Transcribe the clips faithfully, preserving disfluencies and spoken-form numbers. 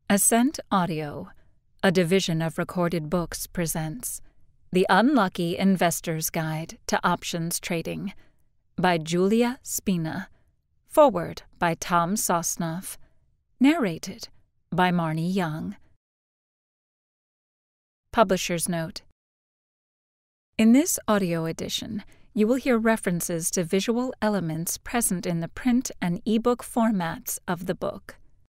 Ascent Audio, a division of Recorded Books, presents The Unlucky Investor's Guide to Options Trading by Julia Spina. Foreword by Tom Sosnoff. Narrated by Marnye Young. Publisher's Note: in this audio edition, you will hear references to visual elements present in the print and ebook formats of the book.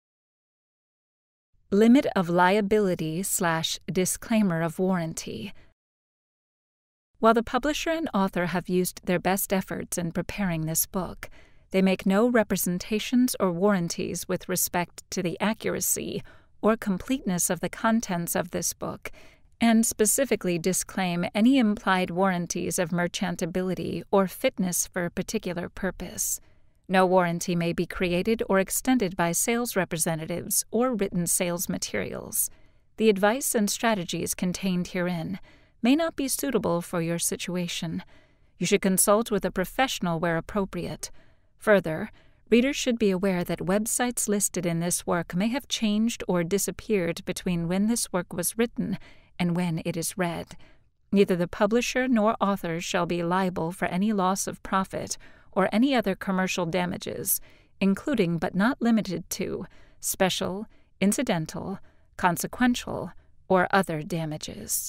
Limit of liability slash disclaimer of warranty. While the publisher and author have used their best efforts in preparing this book, they make no representations or warranties with respect to the accuracy or completeness of the contents of this book, and specifically disclaim any implied warranties of merchantability or fitness for a particular purpose. No warranty may be created or extended by sales representatives or written sales materials. The advice and strategies contained herein may not be suitable for your situation. You should consult with a professional where appropriate. Further, readers should be aware that websites listed in this work may have changed or disappeared between when this work was written and when it is read. Neither the publisher nor author shall be liable for any loss of profit or any other commercial damages, including but not limited to special, incidental, consequential, or other damages.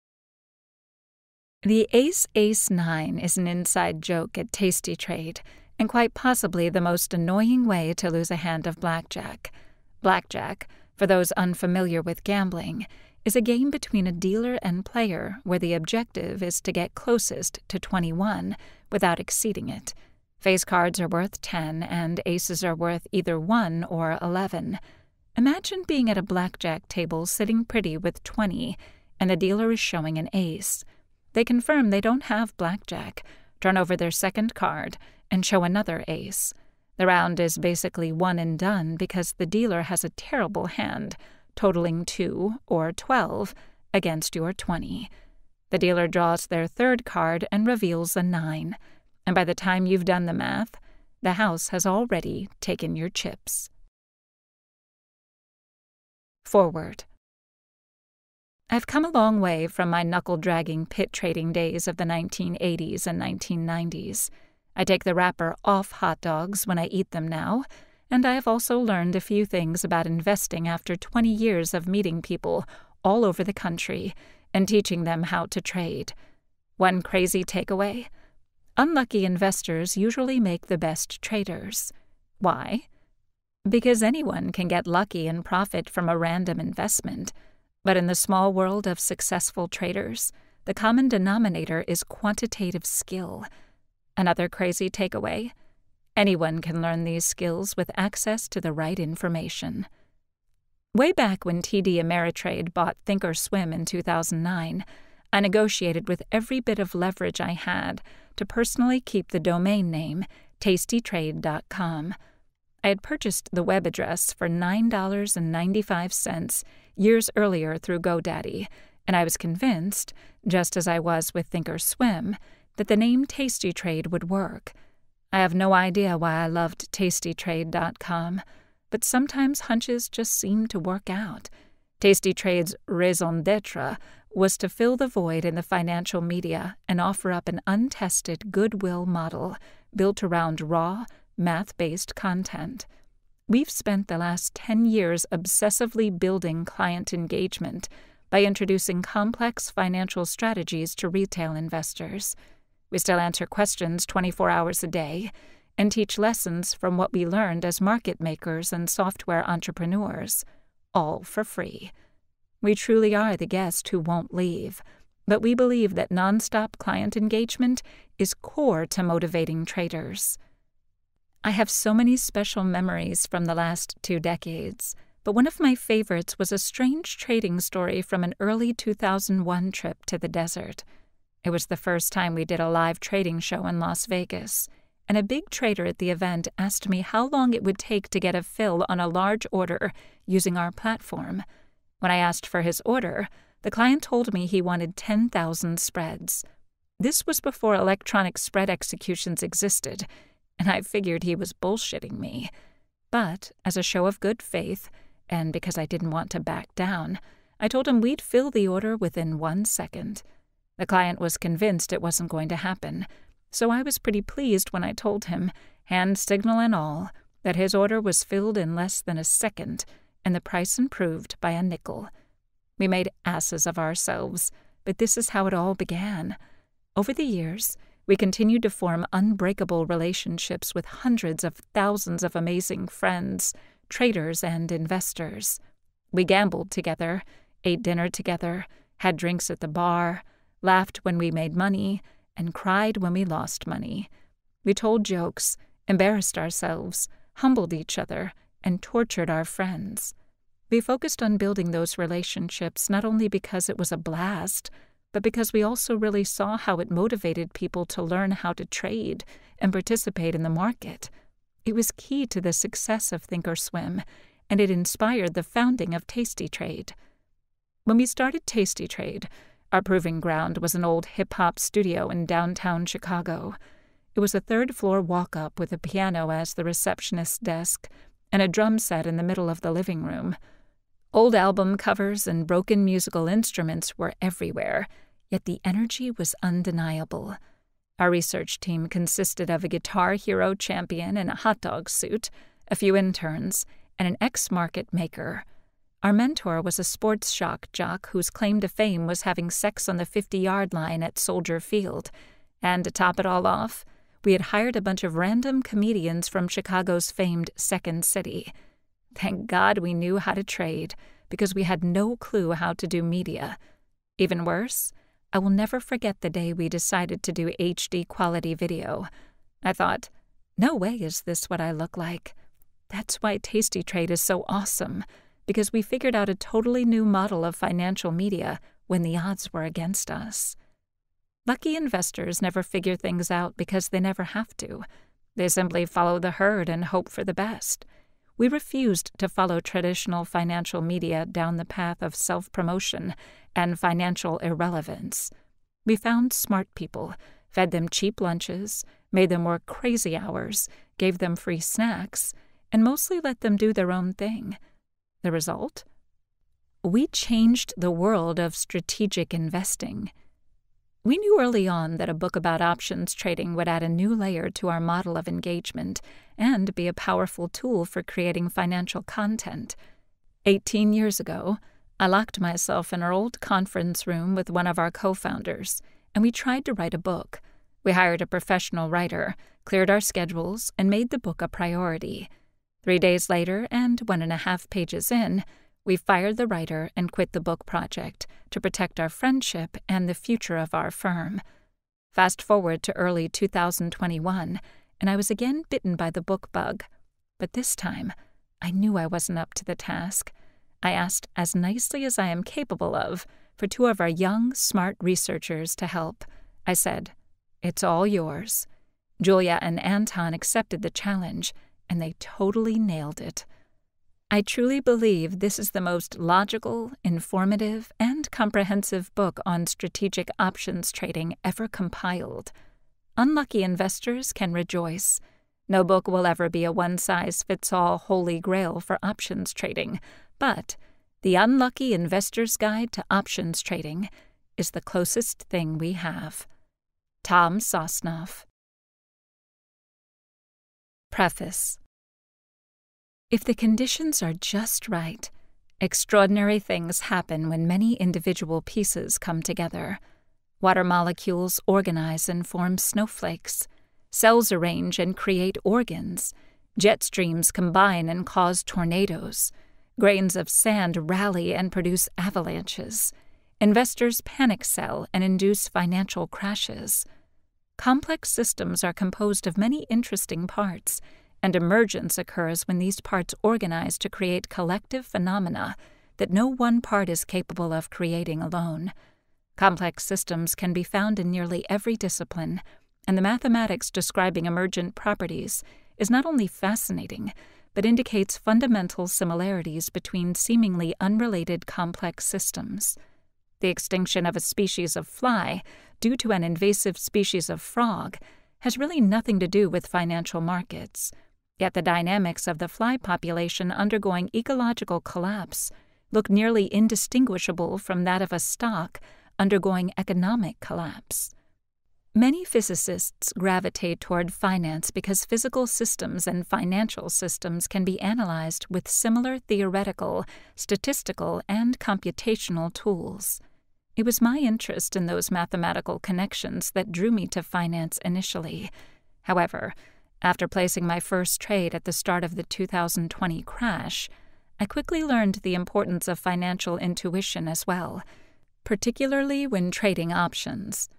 The Ace Ace nine is an inside joke at Tasty Trade, and quite possibly the most annoying way to lose a hand of blackjack. Blackjack, for those unfamiliar with gambling, is a game between a dealer and player where the objective is to get closest to twenty-one without exceeding it. Face cards are worth ten, and aces are worth either one or eleven. Imagine being at a blackjack table sitting pretty with twenty, and the dealer is showing an ace. They confirm they don't have blackjack, turn over their second card, and show another ace. The round is basically one and done because the dealer has a terrible hand, totaling two or twelve against your twenty. The dealer draws their third card and reveals a nine. And by the time you've done the math, the house has already taken your chips. Foreword. I've come a long way from my knuckle-dragging pit trading days of the nineteen eighties and nineteen nineties. I take the wrapper off hot dogs when I eat them now, and I have also learned a few things about investing after twenty years of meeting people all over the country and teaching them how to trade. One crazy takeaway: unlucky investors usually make the best traders. Why? Because anyone can get lucky and profit from a random investment. But in the small world of successful traders, the common denominator is quantitative skill. Another crazy takeaway: anyone can learn these skills with access to the right information. Way back when T D Ameritrade bought Thinkorswim in two thousand nine, I negotiated with every bit of leverage I had to personally keep the domain name tasty trade dot com. I had purchased the web address for nine dollars and ninety-five cents years earlier through GoDaddy, and I was convinced, just as I was with Thinkorswim, that the name Tasty Trade would work. I have no idea why I loved tasty trade dot com, but sometimes hunches just seem to work out. Tasty Trade's raison d'etre was to fill the void in the financial media and offer up an untested goodwill model built around raw, math-based content. We've spent the last ten years obsessively building client engagement by introducing complex financial strategies to retail investors. We still answer questions twenty-four hours a day and teach lessons from what we learned as market makers and software entrepreneurs, all for free. We truly are the guest who won't leave, but we believe that nonstop client engagement is core to motivating traders. I have so many special memories from the last two decades, but one of my favorites was a strange trading story from an early two thousand one trip to the desert. It was the first time we did a live trading show in Las Vegas, and a big trader at the event asked me how long it would take to get a fill on a large order using our platform. When I asked for his order, the client told me he wanted ten thousand spreads. This was before electronic spread executions existed, and I figured he was bullshitting me. But, as a show of good faith, and because I didn't want to back down, I told him we'd fill the order within one second. The client was convinced it wasn't going to happen, so I was pretty pleased when I told him, hand signal and all, that his order was filled in less than a second, and the price improved by a nickel. We made asses of ourselves, but this is how it all began. Over the years, we continued to form unbreakable relationships with hundreds of thousands of amazing friends, traders, and investors. We gambled together, ate dinner together, had drinks at the bar, laughed when we made money, and cried when we lost money. We told jokes, embarrassed ourselves, humbled each other, and tortured our friends. We focused on building those relationships not only because it was a blast, but because we also really saw how it motivated people to learn how to trade and participate in the market. It was key to the success of Thinkorswim, and it inspired the founding of Tastytrade. When we started Tastytrade, our proving ground was an old hip-hop studio in downtown Chicago. It was a third-floor walk-up with a piano as the receptionist's desk and a drum set in the middle of the living room. Old album covers and broken musical instruments were everywhere, yet the energy was undeniable. Our research team consisted of a Guitar Hero champion in a hot dog suit, a few interns, and an ex-market maker. Our mentor was a sports shock jock whose claim to fame was having sex on the fifty-yard line at Soldier Field. And to top it all off, we had hired a bunch of random comedians from Chicago's famed Second City. Thank God we knew how to trade, because we had no clue how to do media. Even worse, I will never forget the day we decided to do H D quality video. I thought, no way is this what I look like. That's why Tastytrade is so awesome, because we figured out a totally new model of financial media when the odds were against us. Lucky investors never figure things out because they never have to. They simply follow the herd and hope for the best. We refused to follow traditional financial media down the path of self-promotion and financial irrelevance. We found smart people, fed them cheap lunches, made them work crazy hours, gave them free snacks, and mostly let them do their own thing. The result? We changed the world of strategic investing. We knew early on that a book about options trading would add a new layer to our model of engagement and be a powerful tool for creating financial content. Eighteen years ago, I locked myself in our old conference room with one of our co-founders, and we tried to write a book. We hired a professional writer, cleared our schedules, and made the book a priority. Three days later, and one and a half pages in, we fired the writer and quit the book project to protect our friendship and the future of our firm. Fast forward to early two thousand twenty-one, and I was again bitten by the book bug. But this time, I knew I wasn't up to the task. I asked, as nicely as I am capable of, for two of our young, smart researchers to help. I said, "It's all yours." Julia and Anton accepted the challenge, and they totally nailed it. I truly believe this is the most logical, informative, and comprehensive book on strategic options trading ever compiled. Unlucky investors can rejoice. No book will ever be a one-size-fits-all holy grail for options trading, but The Unlucky Investor's Guide to Options Trading is the closest thing we have. Tom Sosnoff. Preface. If the conditions are just right, extraordinary things happen when many individual pieces come together. Water molecules organize and form snowflakes. Cells arrange and create organs. Jet streams combine and cause tornadoes. Grains of sand rally and produce avalanches. Investors panic sell and induce financial crashes. Complex systems are composed of many interesting parts, and emergence occurs when these parts organize to create collective phenomena that no one part is capable of creating alone. Complex systems can be found in nearly every discipline, and the mathematics describing emergent properties is not only fascinating, but indicates fundamental similarities between seemingly unrelated complex systems. The extinction of a species of fly due to an invasive species of frog has really nothing to do with financial markets. Yet the dynamics of the fly population undergoing ecological collapse look nearly indistinguishable from that of a stock undergoing economic collapse. Many physicists gravitate toward finance because physical systems and financial systems can be analyzed with similar theoretical, statistical, and computational tools. It was my interest in those mathematical connections that drew me to finance initially. However, after placing my first trade at the start of the two thousand twenty crash, I quickly learned the importance of financial intuition as well, particularly when trading options.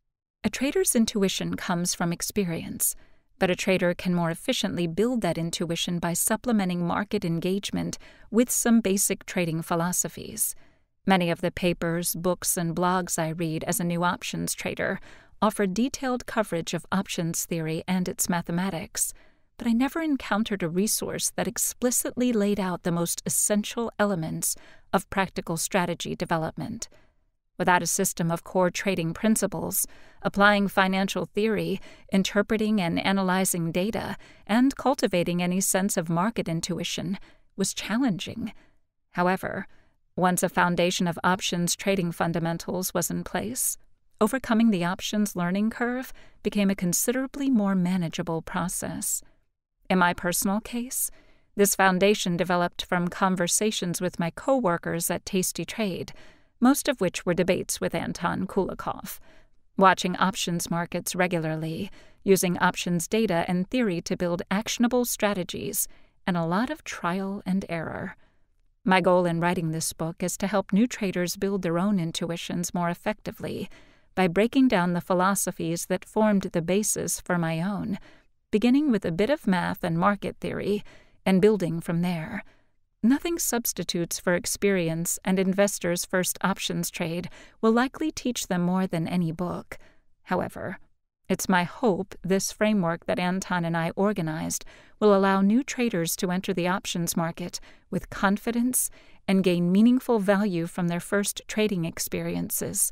A trader's intuition comes from experience, but a trader can more efficiently build that intuition by supplementing market engagement with some basic trading philosophies. Many of the papers, books, and blogs I read as a new options trader offer detailed coverage of options theory and its mathematics, but I never encountered a resource that explicitly laid out the most essential elements of practical strategy development. Without a system of core trading principles, applying financial theory, interpreting and analyzing data, and cultivating any sense of market intuition was challenging. However, once a foundation of options trading fundamentals was in place, overcoming the options learning curve became a considerably more manageable process. In my personal case, this foundation developed from conversations with my coworkers at Tasty Trade, most of which were debates with Anton Kulikov, watching options markets regularly, using options data and theory to build actionable strategies, and a lot of trial and error. My goal in writing this book is to help new traders build their own intuitions more effectively by breaking down the philosophies that formed the basis for my own, beginning with a bit of math and market theory, and building from there. Nothing substitutes for experience, and investors' first options trade will likely teach them more than any book. However, it's my hope this framework that Anton and I organized will allow new traders to enter the options market with confidence and gain meaningful value from their first trading experiences,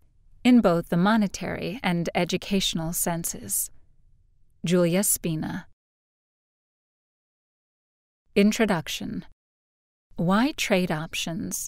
in both the monetary and educational senses. Julia Spina. Introduction. Why trade options?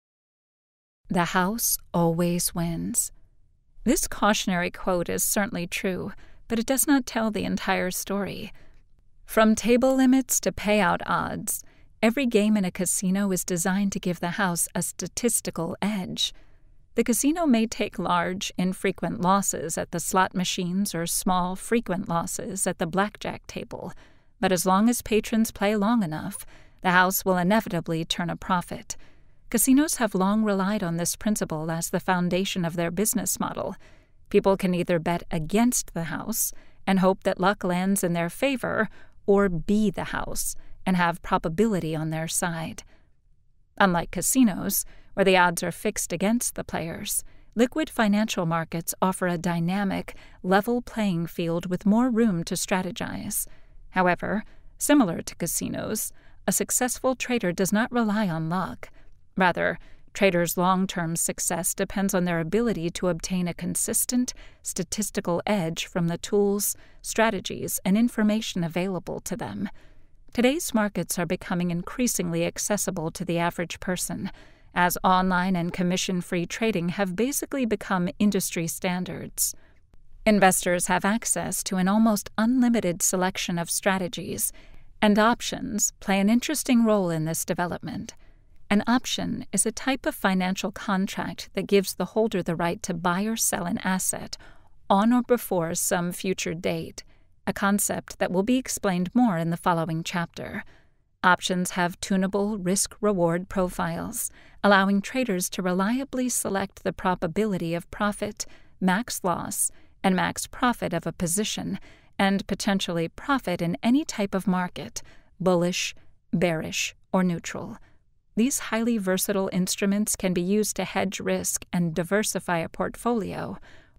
The house always wins. This cautionary quote is certainly true, but it does not tell the entire story. From table limits to payout odds, every game in a casino is designed to give the house a statistical edge. The casino may take large, infrequent losses at the slot machines or small, frequent losses at the blackjack table, but as long as patrons play long enough, the house will inevitably turn a profit. Casinos have long relied on this principle as the foundation of their business model. People can either bet against the house and hope that luck lands in their favor, or be the house and have probability on their side. Unlike casinos, where the odds are fixed against the players, liquid financial markets offer a dynamic, level playing field with more room to strategize. However, similar to casinos, a successful trader does not rely on luck. Rather, traders' long-term success depends on their ability to obtain a consistent, statistical edge from the tools, strategies, and information available to them. Today's markets are becoming increasingly accessible to the average person, as online and commission-free trading have basically become industry standards. Investors have access to an almost unlimited selection of strategies, and options play an interesting role in this development. An option is a type of financial contract that gives the holder the right to buy or sell an asset on or before some future date, a concept that will be explained more in the following chapter. Options have tunable risk-reward profiles, allowing traders to reliably select the probability of profit, max loss, and max profit of a position, and potentially profit in any type of market, bullish, bearish, or neutral. These highly versatile instruments can be used to hedge risk and diversify a portfolio,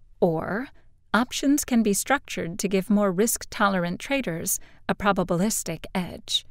or options can be structured to give more risk-tolerant traders a probabilistic edge.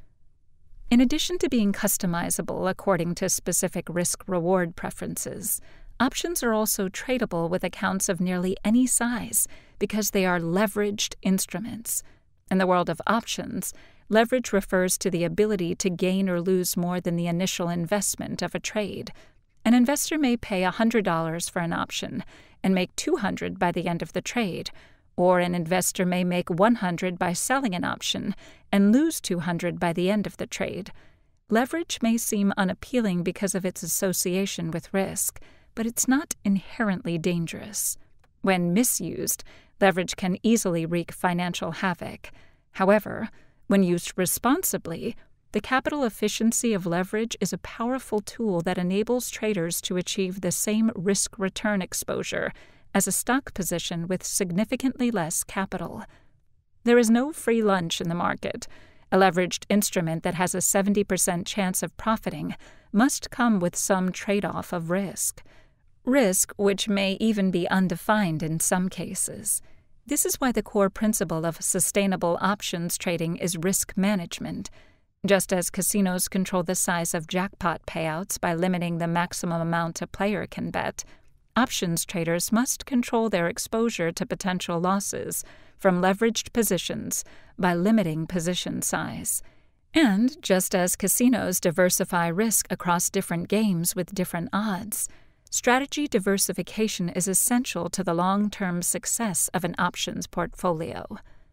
In addition to being customizable according to specific risk-reward preferences, options are also tradable with accounts of nearly any size because they are leveraged instruments. In the world of options, leverage refers to the ability to gain or lose more than the initial investment of a trade. An investor may pay one hundred dollars for an option and make two hundred dollars by the end of the trade, or an investor may make one hundred dollars by selling an option and lose two hundred dollars by the end of the trade. Leverage may seem unappealing because of its association with risk, but it's not inherently dangerous. When misused, leverage can easily wreak financial havoc. However, when used responsibly, the capital efficiency of leverage is a powerful tool that enables traders to achieve the same risk-return exposure as a stock position with significantly less capital. There is no free lunch in the market. A leveraged instrument that has a seventy percent chance of profiting must come with some trade-off of risk. Risk which may even be undefined in some cases. This is why the core principle of sustainable options trading is risk management. Just as casinos control the size of jackpot payouts by limiting the maximum amount a player can bet, options traders must control their exposure to potential losses from leveraged positions by limiting position size. And just as casinos diversify risk across different games with different odds, strategy diversification is essential to the long-term success of an options portfolio.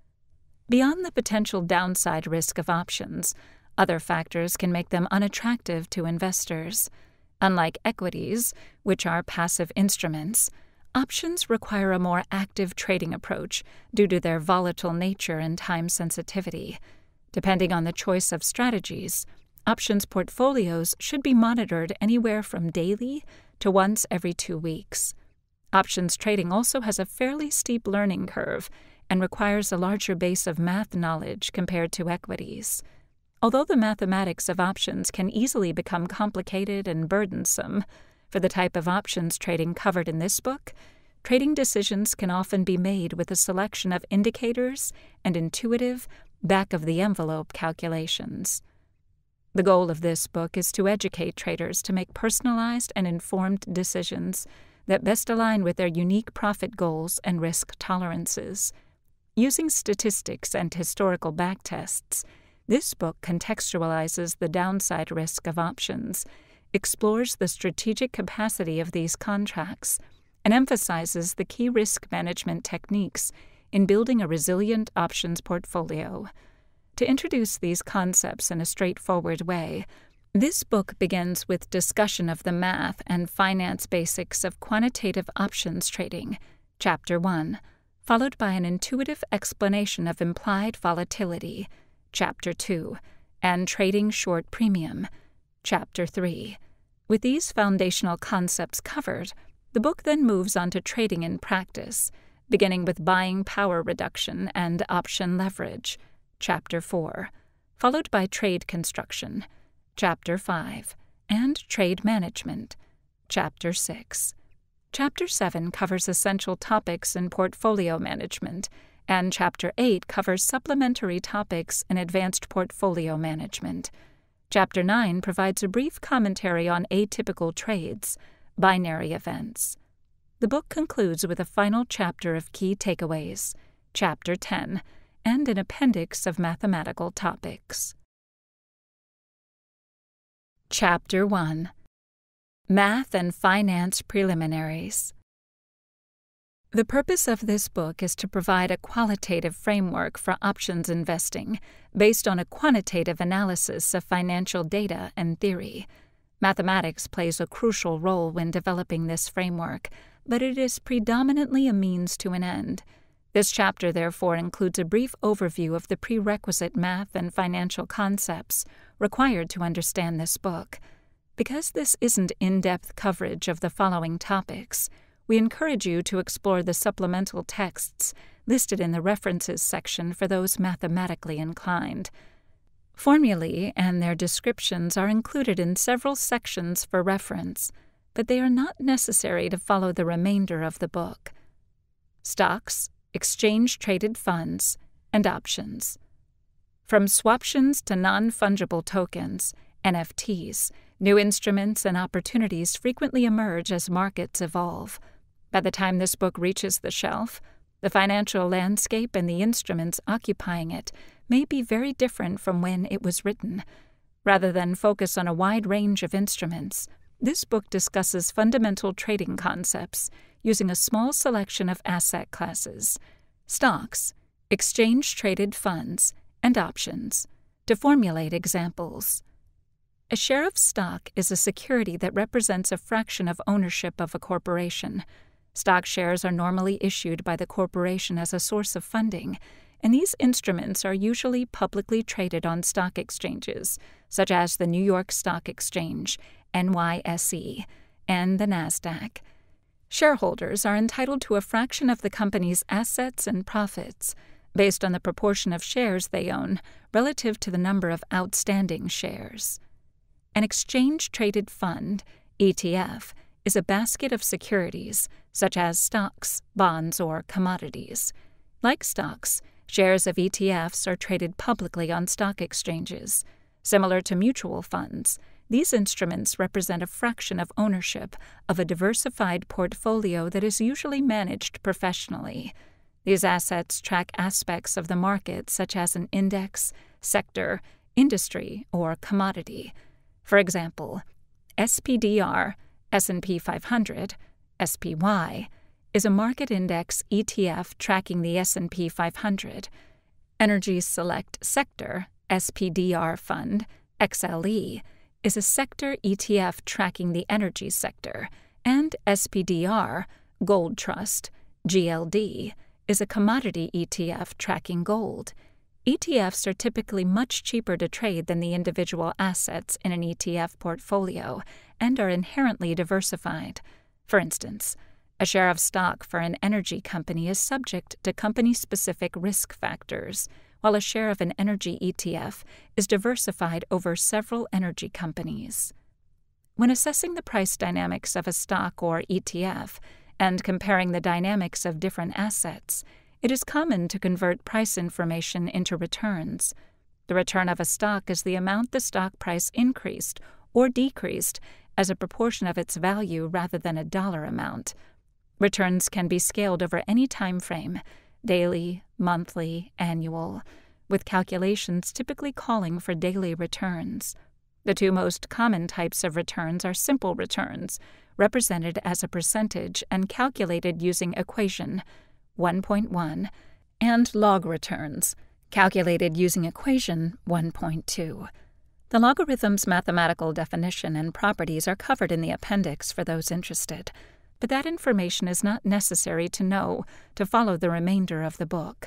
Beyond the potential downside risk of options, other factors can make them unattractive to investors. Unlike equities, which are passive instruments, options require a more active trading approach due to their volatile nature and time sensitivity. Depending on the choice of strategies, options portfolios should be monitored anywhere from daily to once every two weeks. Options trading also has a fairly steep learning curve and requires a larger base of math knowledge compared to equities. Although the mathematics of options can easily become complicated and burdensome, for the type of options trading covered in this book, trading decisions can often be made with a selection of indicators and intuitive, back-of-the-envelope calculations. The goal of this book is to educate traders to make personalized and informed decisions that best align with their unique profit goals and risk tolerances. Using statistics and historical backtests, this book contextualizes the downside risk of options, explores the strategic capacity of these contracts, and emphasizes the key risk management techniques in building a resilient options portfolio. To introduce these concepts in a straightforward way, this book begins with discussion of the math and finance basics of quantitative options trading, Chapter one, followed by an intuitive explanation of implied volatility, Chapter two, and trading short premium, Chapter three. With these foundational concepts covered, the book then moves on to trading in practice, beginning with buying power reduction and option leverage, Chapter four, followed by trade construction, Chapter five, and trade management, Chapter six. Chapter seven covers essential topics in portfolio management, and Chapter eight covers supplementary topics in advanced portfolio management. Chapter nine provides a brief commentary on atypical trades, binary events. The book concludes with a final chapter of key takeaways, Chapter ten, and an appendix of mathematical topics. Chapter one. Math and Finance Preliminaries. The purpose of this book is to provide a qualitative framework for options investing based on a quantitative analysis of financial data and theory. Mathematics plays a crucial role when developing this framework, but it is predominantly a means to an end. This chapter, therefore, includes a brief overview of the prerequisite math and financial concepts required to understand this book. Because this isn't in-depth coverage of the following topics, we encourage you to explore the supplemental texts listed in the references section for those mathematically inclined. Formulae and their descriptions are included in several sections for reference, but they are not necessary to follow the remainder of the book. Stocks, exchange-traded funds, and options. From swaptions to non-fungible tokens, N F Ts, new instruments and opportunities frequently emerge as markets evolve. By the time this book reaches the shelf, the financial landscape and the instruments occupying it may be very different from when it was written. Rather than focus on a wide range of instruments, this book discusses fundamental trading concepts using a small selection of asset classes, stocks, exchange-traded funds, and options, to formulate examples. A share of stock is a security that represents a fraction of ownership of a corporation. Stock shares are normally issued by the corporation as a source of funding, and these instruments are usually publicly traded on stock exchanges, such as the New York Stock Exchange, N Y S E, and the NASDAQ. Shareholders are entitled to a fraction of the company's assets and profits, based on the proportion of shares they own relative to the number of outstanding shares. An exchange-traded fund, E T F, is a basket of securities, such as stocks, bonds, or commodities. Like stocks, shares of E T Fs are traded publicly on stock exchanges. Similar to mutual funds, these instruments represent a fraction of ownership of a diversified portfolio that is usually managed professionally. These assets track aspects of the market such as an index, sector, industry, or commodity. For example, S P D R, S and P five hundred, S P Y, is a market index E T F tracking the S and P five hundred. Energy Select Sector, S P D R Fund, X L E, is a sector E T F tracking the energy sector, and S P D R, Gold Trust, G L D, is a commodity E T F tracking gold. E T Fs are typically much cheaper to trade than the individual assets in an E T F portfolio and are inherently diversified. For instance, a share of stock for an energy company is subject to company-specific risk factors, while a share of an energy E T F is diversified over several energy companies. When assessing the price dynamics of a stock or E T F and comparing the dynamics of different assets, it is common to convert price information into returns. The return of a stock is the amount the stock price increased or decreased as a proportion of its value rather than a dollar amount. Returns can be scaled over any time frame, daily, monthly, annual, with calculations typically calling for daily returns. The two most common types of returns are simple returns, represented as a percentage and calculated using equation one point one, and log returns, calculated using equation one point two. The logarithm's mathematical definition and properties are covered in the appendix for those interested, but that information is not necessary to know to follow the remainder of the book.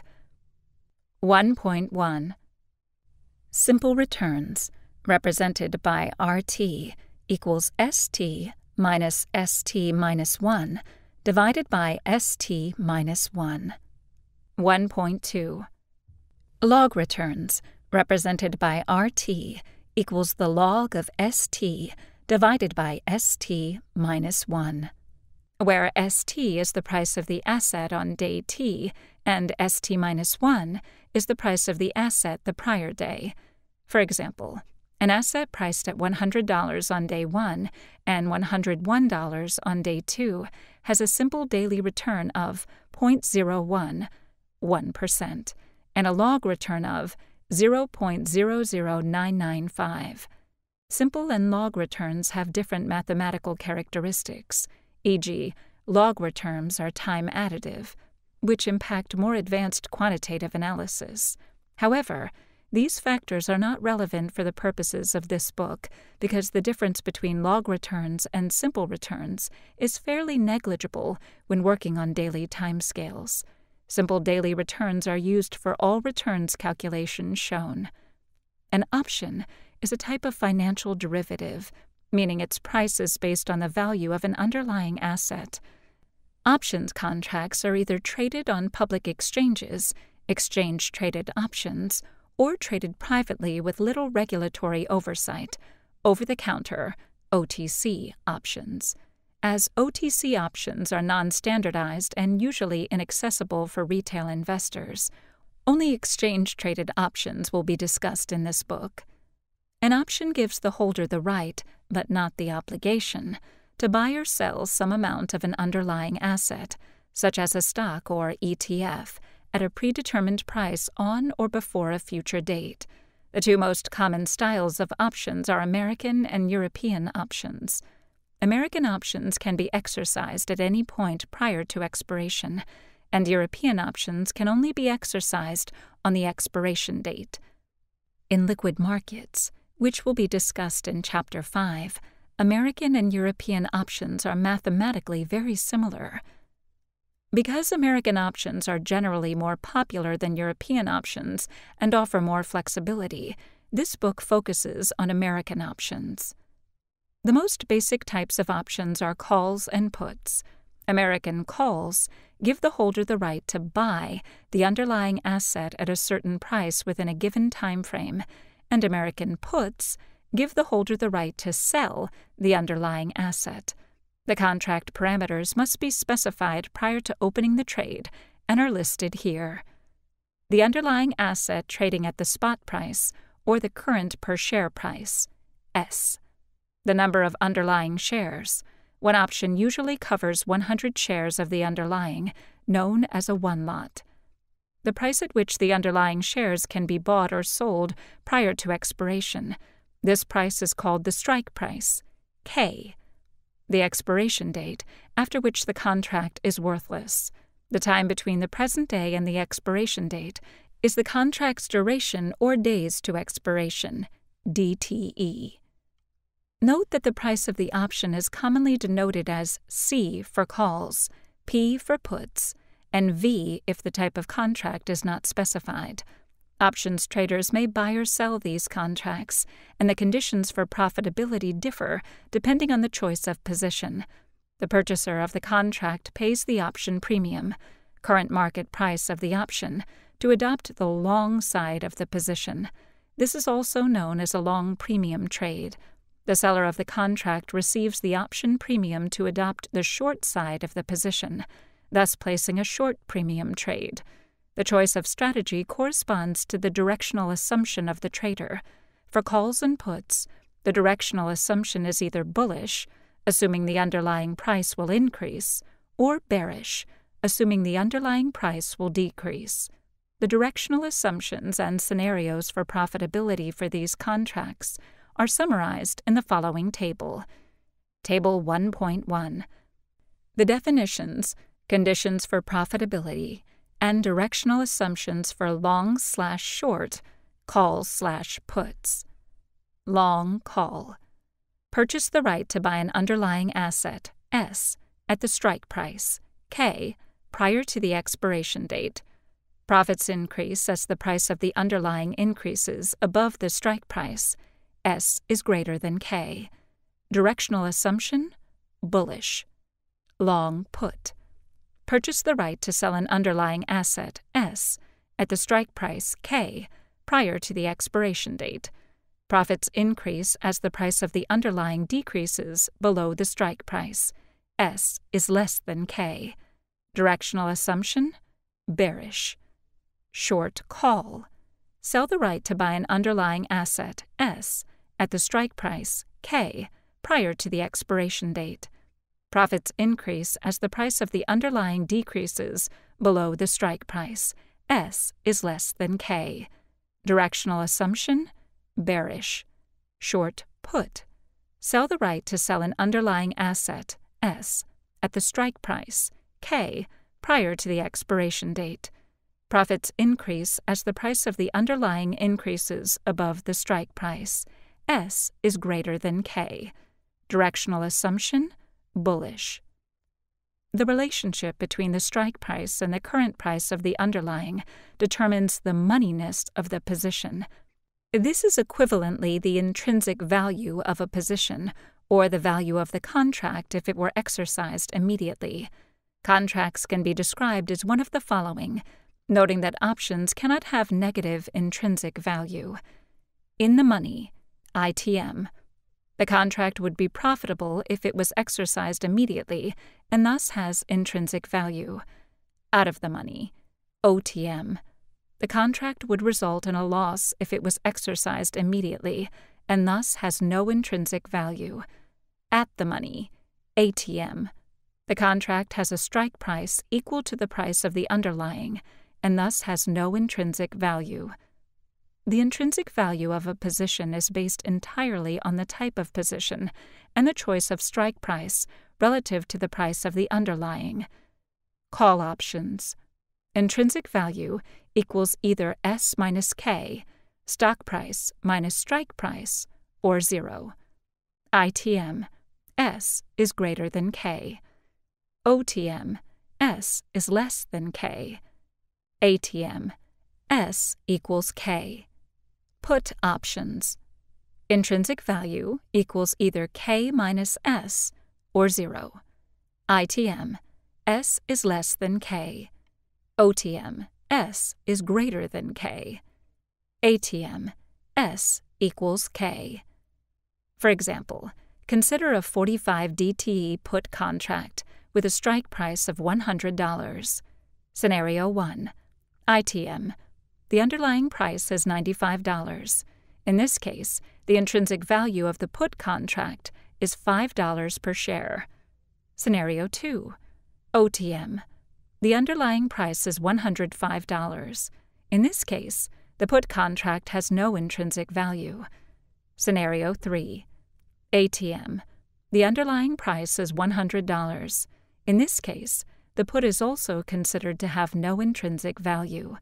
one point one. Simple returns, represented by R T, equals S T minus S T minus one, divided by S T minus one. one point two. Log returns, represented by R T, equals the log of S T divided by S T minus one, where S T is the price of the asset on day T and S T minus one is the price of the asset the prior day. For example, an asset priced at one hundred dollars on day one and one hundred one dollars on day two has a simple daily return of zero point zero one, one percent, and a log return of zero point zero zero nine nine five. Simple and log returns have different mathematical characteristics, for example, log returns are time additive, which impact more advanced quantitative analysis. However, these factors are not relevant for the purposes of this book because the difference between log returns and simple returns is fairly negligible when working on daily timescales. Simple daily returns are used for all returns calculations shown. An option is a type of financial derivative, meaning its price is based on the value of an underlying asset. Options contracts are either traded on public exchanges, exchange-traded options, or traded privately with little regulatory oversight, over-the-counter, O T C options. As O T C options are non-standardized and usually inaccessible for retail investors, only exchange-traded options will be discussed in this book. An option gives the holder the right, but not the obligation, to buy or sell some amount of an underlying asset, such as a stock or E T F, at a predetermined price on or before a future date. The two most common styles of options are American and European options. American options can be exercised at any point prior to expiration, and European options can only be exercised on the expiration date. In liquid markets, which will be discussed in Chapter five, American and European options are mathematically very similar. Because American options are generally more popular than European options and offer more flexibility, this book focuses on American options. The most basic types of options are calls and puts. American calls give the holder the right to buy the underlying asset at a certain price within a given time frame, and American puts give the holder the right to sell the underlying asset. The contract parameters must be specified prior to opening the trade and are listed here. The underlying asset trading at the spot price or the current per share price, S. The number of underlying shares. One option usually covers one hundred shares of the underlying, known as a one-lot. The price at which the underlying shares can be bought or sold prior to expiration. This price is called the strike price, K. The expiration date, after which the contract is worthless. The time between the present day and the expiration date is the contract's duration or days to expiration, D T E. Note that the price of the option is commonly denoted as C for calls, P for puts, and V if the type of contract is not specified. Options traders may buy or sell these contracts, and the conditions for profitability differ depending on the choice of position. The purchaser of the contract pays the option premium, current market price of the option, to adopt the long side of the position. This is also known as a long premium trade. The seller of the contract receives the option premium to adopt the short side of the position, thus placing a short premium trade. The choice of strategy corresponds to the directional assumption of the trader. For calls and puts, the directional assumption is either bullish, assuming the underlying price will increase, or bearish, assuming the underlying price will decrease. The directional assumptions and scenarios for profitability for these contracts are summarized in the following table. Table one point one. The definitions, conditions for profitability, and directional assumptions for long slash short calls slash puts. Long call. Purchase the right to buy an underlying asset, S, at the strike price, K, prior to the expiration date. Profits increase as the price of the underlying increases above the strike price. S is greater than K. Directional assumption, bullish. Long put. Purchase the right to sell an underlying asset, S, at the strike price, K, prior to the expiration date. Profits increase as the price of the underlying decreases below the strike price. S is less than K. Directional assumption, bearish. Short call. Sell the right to buy an underlying asset, S, at the strike price, K, prior to the expiration date. Profits increase as the price of the underlying decreases below the strike price. S is less than K. Directional assumption, bearish. Short put. Sell the right to sell an underlying asset, S, at the strike price, K, prior to the expiration date. Profits increase as the price of the underlying increases above the strike price. S is greater than K. Directional assumption, bullish. The relationship between the strike price and the current price of the underlying determines the moneyness of the position. This is equivalently the intrinsic value of a position, or the value of the contract if it were exercised immediately. Contracts can be described as one of the following, noting that options cannot have negative intrinsic value. In the money, I T M. The contract would be profitable if it was exercised immediately and thus has intrinsic value. Out of the money, O T M. The contract would result in a loss if it was exercised immediately and thus has no intrinsic value. At the money, A T M. The contract has a strike price equal to the price of the underlying and thus has no intrinsic value. The intrinsic value of a position is based entirely on the type of position and the choice of strike price relative to the price of the underlying. Call options. Intrinsic value equals either S minus K, stock price minus strike price, or zero. I T M, S is greater than K. O T M, S is less than K. A T M, S equals K. Put options. Intrinsic value equals either K minus S or zero. I T M, S is less than K. O T M, S is greater than K. A T M, S equals K. For example, consider a forty-five D T E put contract with a strike price of one hundred dollars. Scenario one. I T M. The underlying price is ninety-five dollars. In this case, the intrinsic value of the put contract is five dollars per share. Scenario two. O T M. The underlying price is one hundred five dollars. In this case, the put contract has no intrinsic value. Scenario three. A T M. The underlying price is one hundred dollars. In this case, the put is also considered to have no intrinsic value.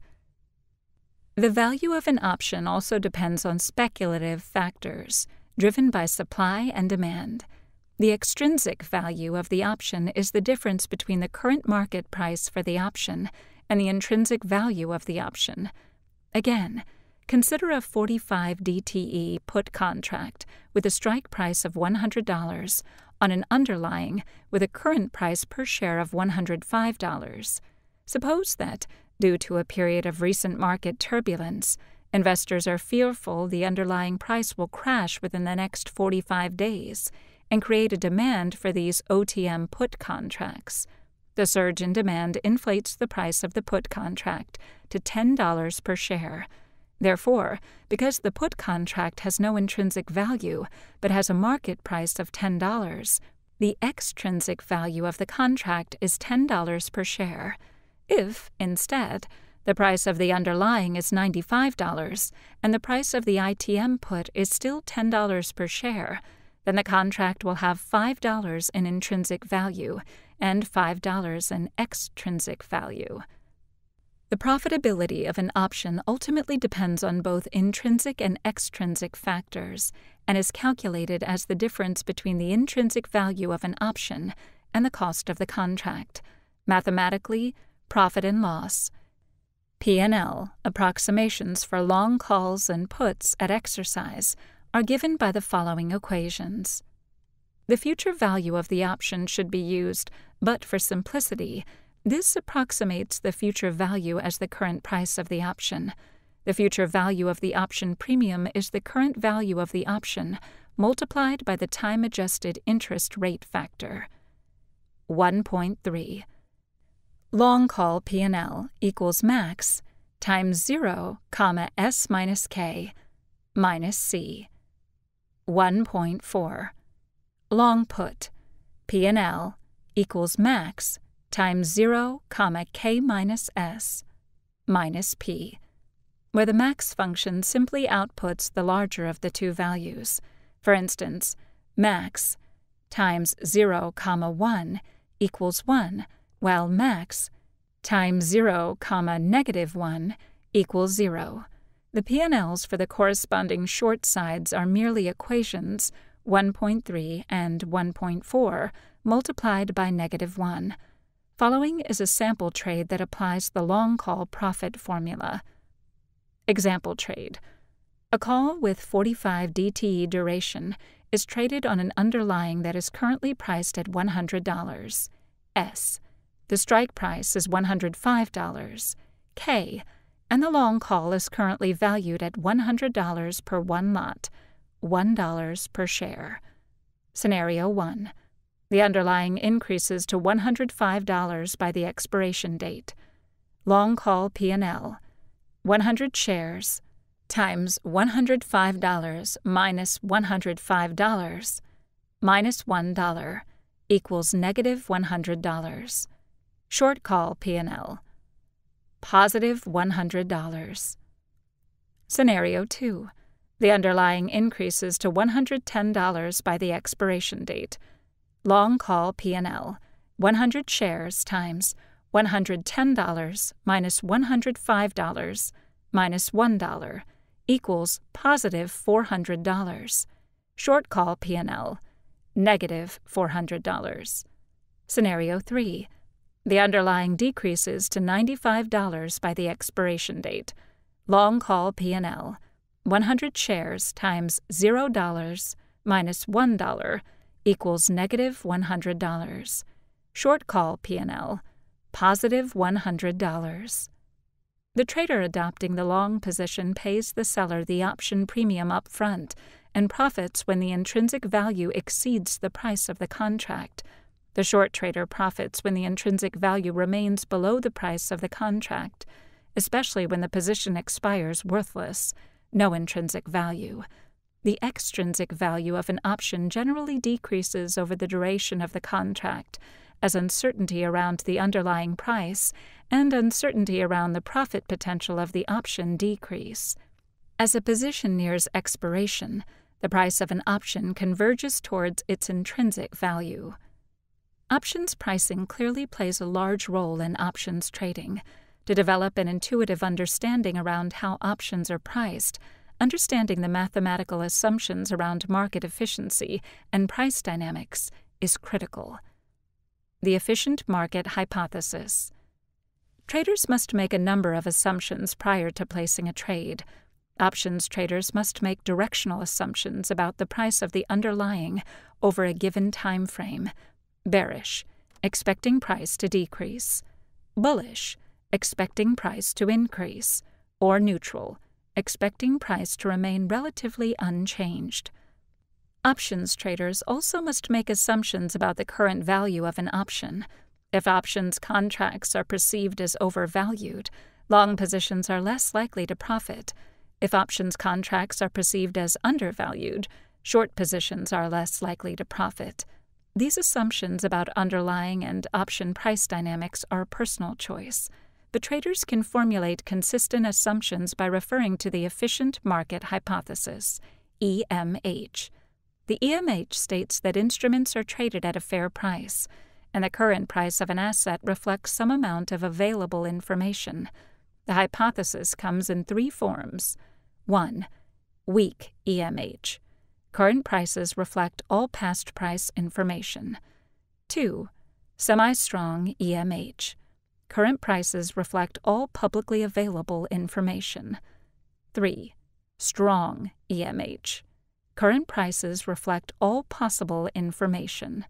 The value of an option also depends on speculative factors, driven by supply and demand. The extrinsic value of the option is the difference between the current market price for the option and the intrinsic value of the option. Again, consider a forty-five D T E put contract with a strike price of one hundred dollars on an underlying with a current price per share of one hundred five dollars. Suppose that, due to a period of recent market turbulence, investors are fearful the underlying price will crash within the next forty-five days and create a demand for these O T M put contracts. The surge in demand inflates the price of the put contract to ten dollars per share. Therefore, because the put contract has no intrinsic value but has a market price of ten dollars, the extrinsic value of the contract is ten dollars per share. If, instead, the price of the underlying is ninety-five dollars and the price of the I T M put is still ten dollars per share, then the contract will have five dollars in intrinsic value and five dollars in extrinsic value. The profitability of an option ultimately depends on both intrinsic and extrinsic factors and is calculated as the difference between the intrinsic value of an option and the cost of the contract. Mathematically, profit and loss. P and L, approximations for long calls and puts at exercise, are given by the following equations. The future value of the option should be used, but for simplicity, this approximates the future value as the current price of the option. The future value of the option premium is the current value of the option multiplied by the time-adjusted interest rate factor. one point three. Long call P and L equals max times zero, comma S minus K minus C. one point four. Long put P and L equals max times zero, comma K minus S minus P, where the max function simply outputs the larger of the two values. For instance, max times zero, comma one equals one, while max times zero, comma negative one equals zero. The P and Ls for the corresponding short sides are merely equations one point three and one point four multiplied by negative one. Following is a sample trade that applies the long call profit formula. Example trade. A call with forty-five D T E duration is traded on an underlying that is currently priced at one hundred dollars. S. The strike price is one hundred five dollars. K. And the long call is currently valued at one hundred dollars per one lot, one dollar per share. Scenario one. The underlying increases to one hundred five dollars by the expiration date. Long call P and L. one hundred shares times one hundred five dollars minus one hundred five dollars minus one dollar equals negative one hundred dollars. Short call P and L. positive one hundred dollars. Scenario two. The underlying increases to one hundred ten dollars by the expiration date. Long call P and L. one hundred shares times one hundred ten dollars minus one hundred five dollars minus one dollar equals positive four hundred dollars. Short call P and L. Negative four hundred dollars. Scenario three. The underlying decreases to ninety-five dollars by the expiration date. Long call P and L. one hundred shares times zero dollars minus one dollar equals negative one hundred dollars. Short call P and L. Positive one hundred dollars. The trader adopting the long position pays the seller the option premium up front and profits when the intrinsic value exceeds the price of the contract. The short trader profits when the intrinsic value remains below the price of the contract, especially when the position expires worthless, no intrinsic value. The extrinsic value of an option generally decreases over the duration of the contract, as uncertainty around the underlying price and uncertainty around the profit potential of the option decrease. As a position nears expiration, the price of an option converges towards its intrinsic value. Options pricing clearly plays a large role in options trading. To develop an intuitive understanding around how options are priced, understanding the mathematical assumptions around market efficiency and price dynamics is critical. The efficient market hypothesis. Traders must make a number of assumptions prior to placing a trade. Options traders must make directional assumptions about the price of the underlying over a given time frame. Bearish, expecting price to decrease. Bullish, expecting price to increase. Or neutral, expecting price to remain relatively unchanged. Options traders also must make assumptions about the current value of an option. If options contracts are perceived as overvalued, long positions are less likely to profit. If options contracts are perceived as undervalued, short positions are less likely to profit. These assumptions about underlying and option price dynamics are personal choice, but traders can formulate consistent assumptions by referring to the efficient market hypothesis, E M H. The E M H states that instruments are traded at a fair price, and the current price of an asset reflects some amount of available information. The hypothesis comes in three forms. one. Weak E M H. Current prices reflect all past price information. two. Semi-strong E M H. Current prices reflect all publicly available information. three. Strong E M H. Current prices reflect all possible information.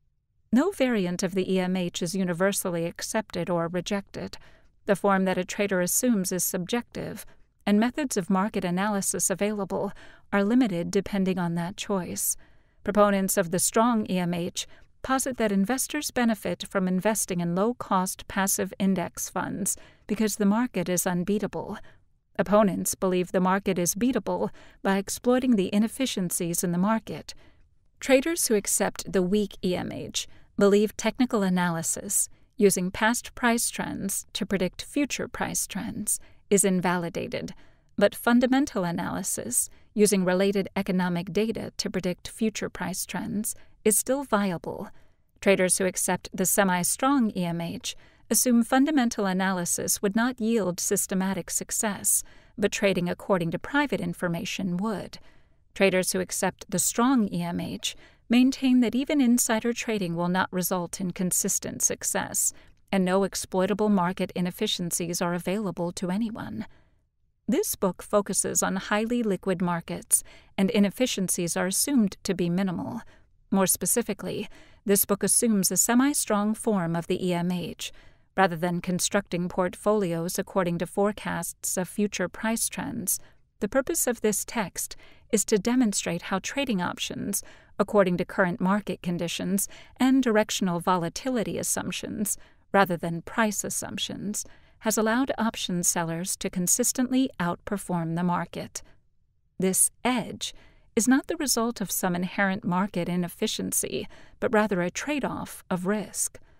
No variant of the E M H is universally accepted or rejected. The form that a trader assumes is subjective, and methods of market analysis available are limited depending on that choice. Proponents of the strong E M H posit that investors benefit from investing in low-cost passive index funds because the market is unbeatable. Opponents believe the market is beatable by exploiting the inefficiencies in the market. Traders who accept the weak E M H believe technical analysis, using past price trends to predict future price trends, is invalidated, but fundamental analysis, using related economic data to predict future price trends, is still viable. Traders who accept the semi-strong E M H assume fundamental analysis would not yield systematic success, but trading according to private information would. Traders who accept the strong E M H maintain that even insider trading will not result in consistent success, and no exploitable market inefficiencies are available to anyone. This book focuses on highly liquid markets, and inefficiencies are assumed to be minimal. More specifically, this book assumes a semi-strong form of the E M H, rather than constructing portfolios according to forecasts of future price trends. The purpose of this text is to demonstrate how trading options, according to current market conditions and directional volatility assumptions, rather than price assumptions, has allowed option sellers to consistently outperform the market. This edge is not the result of some inherent market inefficiency, but rather a trade-off of risk.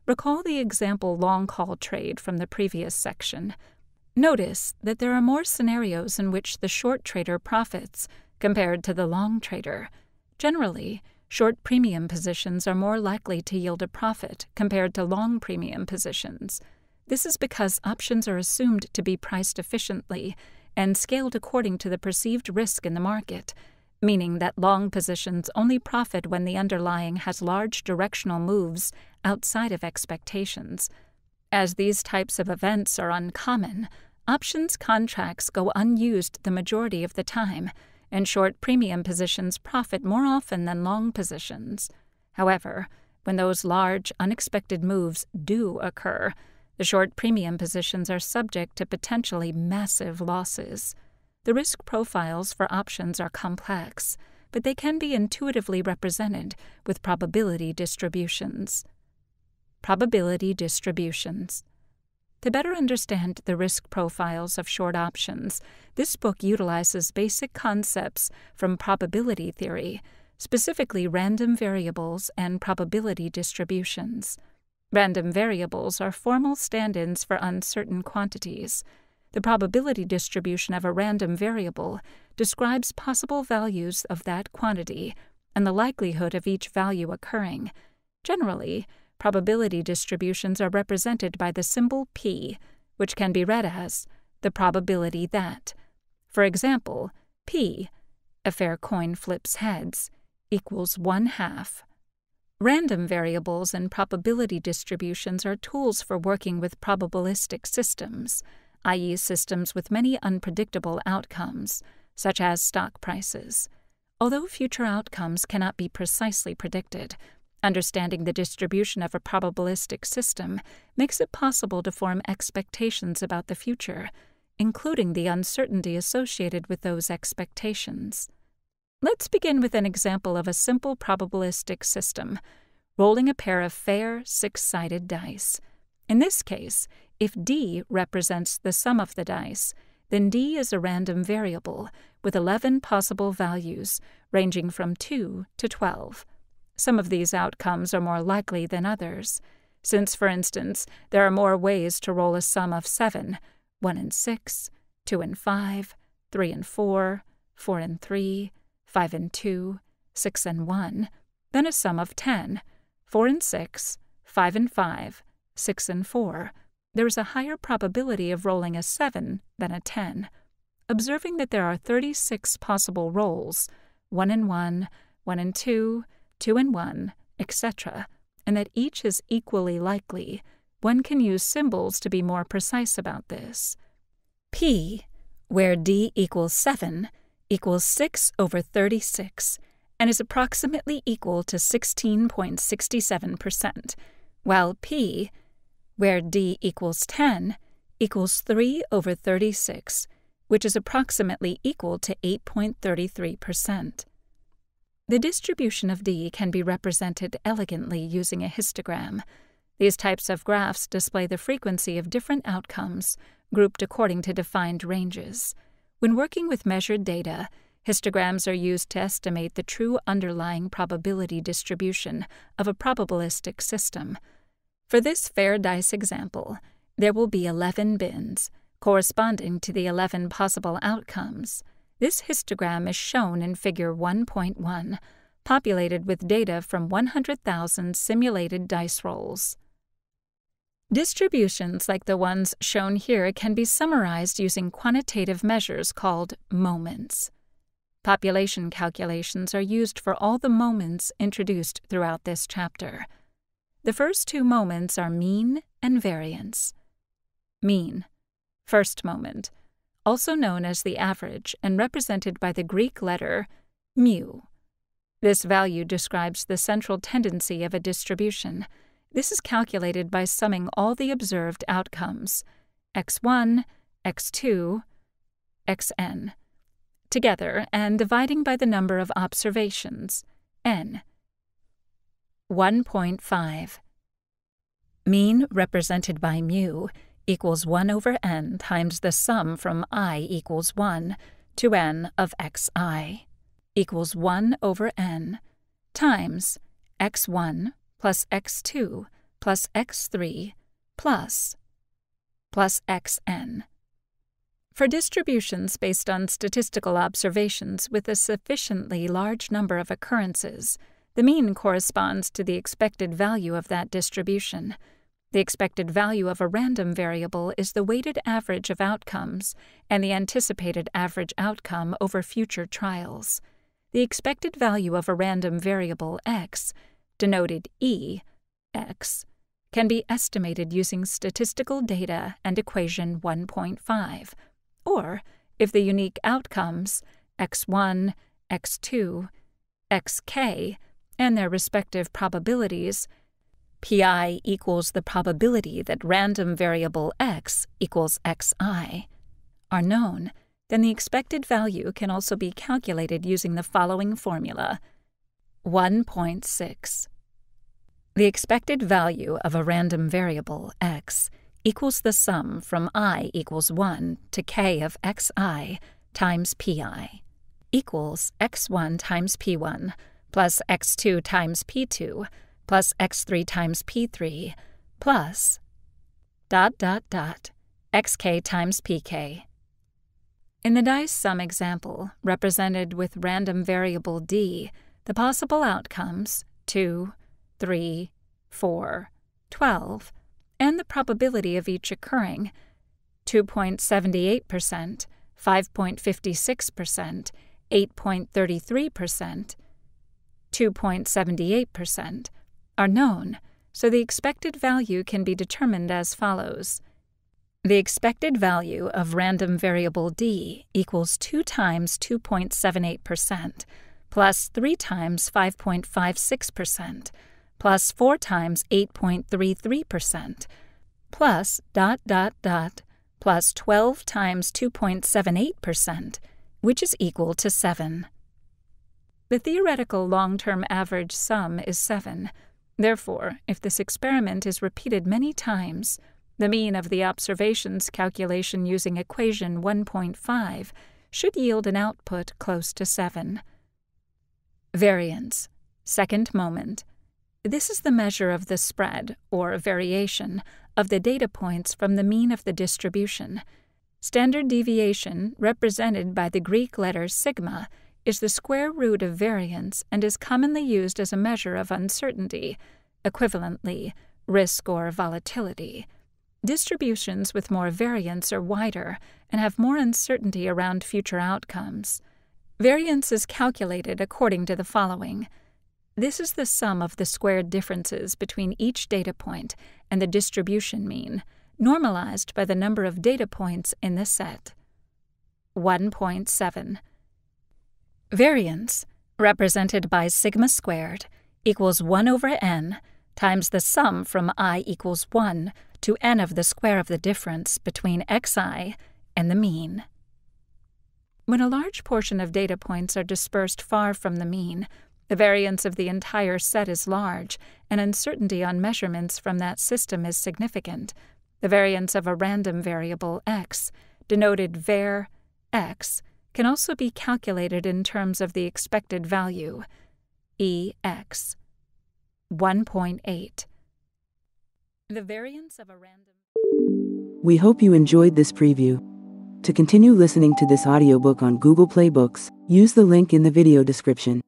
Recall the example long-haul trade from the previous section. Notice that there are more scenarios in which the short trader profits compared to the long trader. Generally, short premium positions are more likely to yield a profit compared to long premium positions. This is because options are assumed to be priced efficiently and scaled according to the perceived risk in the market, meaning that long positions only profit when the underlying has large directional moves outside of expectations. As these types of events are uncommon, options contracts go unused the majority of the time, and short premium positions profit more often than long positions. However, when those large, unexpected moves do occur, the short premium positions are subject to potentially massive losses. The risk profiles for options are complex, but they can be intuitively represented with probability distributions. Probability distributions. To better understand the risk profiles of short options, this book utilizes basic concepts from probability theory, specifically random variables and probability distributions. Random variables are formal stand-ins for uncertain quantities. The probability distribution of a random variable describes possible values of that quantity and the likelihood of each value occurring. Generally, probability distributions are represented by the symbol p, which can be read as the probability that. For example, p, a fair coin flips heads, equals one half. Random variables and probability distributions are tools for working with probabilistic systems, that is systems with many unpredictable outcomes, such as stock prices. Although future outcomes cannot be precisely predicted, understanding the distribution of a probabilistic system makes it possible to form expectations about the future, including the uncertainty associated with those expectations. Let's begin with an example of a simple probabilistic system, rolling a pair of fair six-sided dice. In this case, if D represents the sum of the dice, then D is a random variable with eleven possible values ranging from two to twelve. Some of these outcomes are more likely than others, since, for instance, there are more ways to roll a sum of seven, one and six, two and five, three and four, four and three, five and two, six and one, than a sum of ten, four and six, five and five, six and four. There is a higher probability of rolling a seven than a ten. Observing that there are thirty-six possible rolls, one and one, one and two, two and one, et cetera, and that each is equally likely, one can use symbols to be more precise about this. P, where D equals seven, equals six over thirty-six, and is approximately equal to sixteen point six seven percent, while P, where D equals ten, equals three over thirty-six, which is approximately equal to eight point three three percent. The distribution of D can be represented elegantly using a histogram. These types of graphs display the frequency of different outcomes, grouped according to defined ranges. When working with measured data, histograms are used to estimate the true underlying probability distribution of a probabilistic system. For this fair dice example, there will be eleven bins, corresponding to the eleven possible outcomes. This histogram is shown in Figure one point one, populated with data from one hundred thousand simulated dice rolls. Distributions like the ones shown here can be summarized using quantitative measures called moments. Population calculations are used for all the moments introduced throughout this chapter. The first two moments are mean and variance. Mean, first moment, also known as the average and represented by the Greek letter mu. This value describes the central tendency of a distribution. This is calculated by summing all the observed outcomes, x one, x two, xn, together and dividing by the number of observations, n. one point five. Mean represented by mu equals one over n times the sum from I equals one to n of xi, equals one over n, times x one plus x two plus x three plus plus xn. For distributions based on statistical observations with a sufficiently large number of occurrences, the mean corresponds to the expected value of that distribution. The expected value of a random variable is the weighted average of outcomes and the anticipated average outcome over future trials. The expected value of a random variable x, denoted E, x, can be estimated using statistical data and equation one point five. Or, if the unique outcomes, x one, x two, xk, and their respective probabilities, pi equals the probability that random variable x equals xi, are known, then the expected value can also be calculated using the following formula: one point six. The expected value of a random variable x equals the sum from I equals one to k of xi times pi, equals x one times p one plus x two times p two plus x three times p three plus dot dot dot xk times pk. In the dice sum example, represented with random variable d, the possible outcomes, two, three, four, twelve, and the probability of each occurring, two point seven eight percent, five point five six percent, eight point three three percent, two point seven eight percent, are known, so the expected value can be determined as follows. The expected value of random variable d equals two times two point seven eight percent, plus three times five point five six percent, plus four times eight point three three percent, plus dot dot dot, plus twelve times two point seven eight percent, which is equal to seven. The theoretical long-term average sum is seven. Therefore, if this experiment is repeated many times, the mean of the observations calculation using equation one point five should yield an output close to seven. Variance, second moment. This is the measure of the spread, or variation, of the data points from the mean of the distribution. Standard deviation, represented by the Greek letter sigma, is the square root of variance and is commonly used as a measure of uncertainty, equivalently, risk or volatility. Distributions with more variance are wider and have more uncertainty around future outcomes. Variance is calculated according to the following. This is the sum of the squared differences between each data point and the distribution mean, normalized by the number of data points in the set. one point seven. Variance, represented by sigma squared, equals one over n times the sum from I equals one to n of the square of the difference between xi and the mean. When a large portion of data points are dispersed far from the mean, the variance of the entire set is large, and uncertainty on measurements from that system is significant. The variance of a random variable x, denoted var x, can also be calculated in terms of the expected value, ex. one point eight. The variance of a random... We hope you enjoyed this preview. To continue listening to this audiobook on Google Play Books, use the link in the video description.